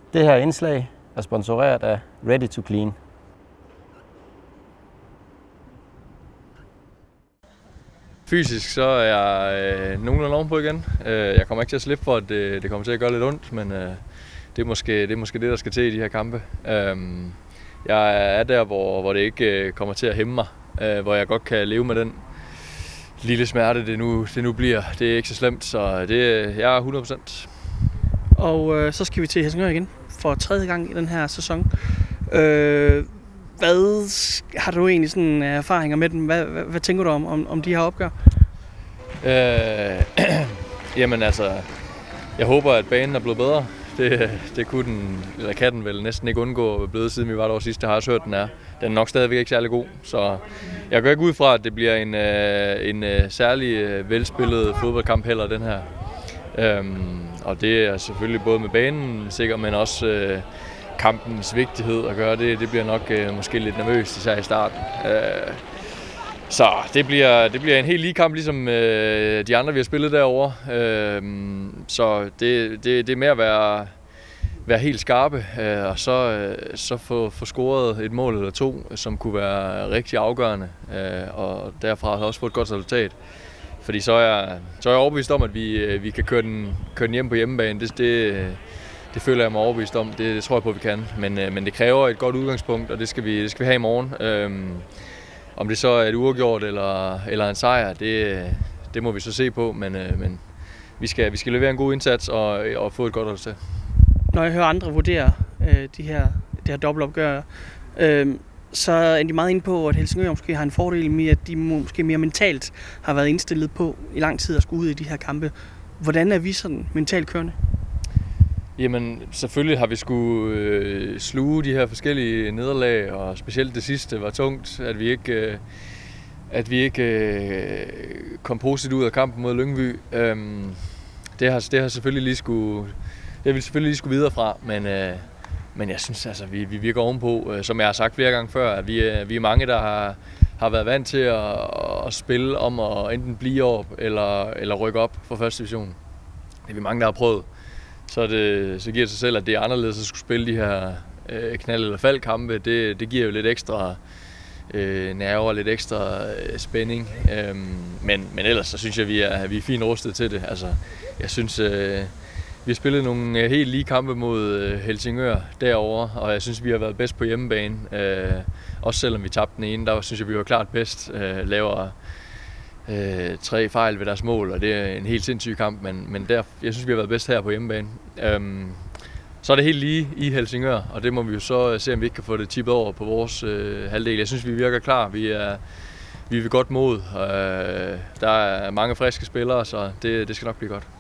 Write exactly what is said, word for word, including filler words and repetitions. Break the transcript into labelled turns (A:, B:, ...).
A: Det her indslag er sponsoreret af Ready to Clean.
B: Fysisk så er jeg øh, nogenlunde ovenpå igen. Øh, jeg kommer ikke til at slippe for, at det, det kommer til at gøre lidt ondt, men øh, det, er måske, det er måske det, der skal til i de her kampe. Øh, jeg er der, hvor, hvor det ikke øh, kommer til at hæmme mig, øh, hvor jeg godt kan leve med den lille smerte, det nu, det nu bliver. Det er ikke så slemt, så det, jeg er hundrede procent.
C: Og øh, så skal vi til Helsingør igen for tredje gang i den her sæson. Øh, hvad har du egentlig sådan erfaringer med dem? Hvad, hvad, hvad tænker du om, om, om de her opgør?
B: Øh, jamen altså, jeg håber, at banen er blevet bedre. Det, det kunne den, eller kan den vel næsten ikke undgå at blive blevet, siden vi var der sidst. Jeg har også hørt, den er. Den er nok stadigvæk ikke særlig god. Så jeg går ikke ud fra, at det bliver en, en, en særlig velspillet fodboldkamp heller, den her. Øhm, og det er selvfølgelig både med banen sikkert, men også øh, kampens vigtighed at gøre det. Det bliver nok øh, måske lidt nervøst, især i starten. Øh, så det bliver, det bliver en helt lige kamp, ligesom øh, de andre, vi har spillet derovre. Øh, så det, det, det er med at være, være helt skarpe, øh, og så, øh, så få, få scoret et mål eller to, som kunne være rigtig afgørende, øh, og derfra også få et godt resultat. Fordi så er jeg, så er jeg overbevist om, at vi, vi kan køre den, køre den hjem på hjemmebane. Det, det, det føler jeg mig overbevist om. Det, det tror jeg på, at vi kan. Men, men det kræver et godt udgangspunkt, og det skal vi, det skal vi have i morgen. Øhm, om det så er et uafgjort eller, eller en sejr, det, det må vi så se på. Men, men vi, skal, vi skal levere en god indsats og, og få et godt resultat.
C: Når jeg hører andre vurdere øh, de her, det her dobbeltopgør, øh, så er de meget inde på, at Helsingør måske har en fordel med, at de måske mere mentalt har været indstillet på i lang tid at skulle ud i de her kampe. Hvordan er vi sådan mentalt kørende?
B: Jamen, selvfølgelig har vi skulle øh, sluge de her forskellige nederlag, og specielt det sidste var tungt, at vi ikke, øh, at vi ikke øh, kom positivt ud af kampen mod Lyngby. Øhm, det, har, det har selvfølgelig lige skulle, det har vi selvfølgelig lige skulle videre fra, men øh, Men jeg synes, altså, vi, vi virker ovenpå, som jeg har sagt flere gange før, at vi, vi er mange, der har, har været vant til at, at spille om at enten blive op eller, eller rykke op for første division. Det er vi mange, der har prøvet. Så, det, så giver det sig selv, at det er anderledes at skulle spille de her øh, knald- eller faldkampe. Det, det giver jo lidt ekstra øh, nerver, lidt ekstra øh, spænding. Øhm, men, men ellers så synes jeg, at vi er, vi er fint rustet til det. Altså, jeg synes... Øh, Vi har spillet nogle helt lige kampe mod Helsingør derovre, og jeg synes, vi har været bedst på hjemmebane. Øh, også selvom vi tabte den ene, der synes jeg, vi var klart bedst. Øh, laver øh, tre fejl ved deres mål, og det er en helt sindssyg kamp, men, men der, jeg synes, vi har været bedst her på hjemmebane. Øh, så er det helt lige i Helsingør, og det må vi jo så se, om vi ikke kan få det tippet over på vores øh, halvdel. Jeg synes, vi virker klar. Vi er, vi er ved godt mod. Øh, der er mange friske spillere, så det, det skal nok blive godt.